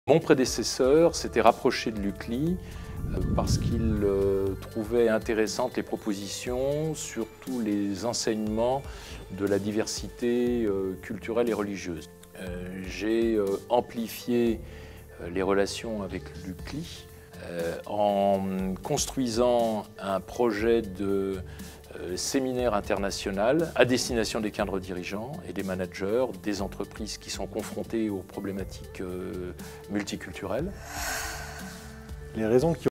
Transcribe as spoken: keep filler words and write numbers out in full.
Mon prédécesseur s'était rapproché de l'U C L I parce qu'il trouvait intéressantes les propositions sur tous les enseignements de la diversité culturelle et religieuse. J'ai amplifié les relations avec l'U C L I en construisant un projet de séminaire international à destination des cadres dirigeants et des managers des entreprises qui sont confrontées aux problématiques multiculturelles. Les raisons qui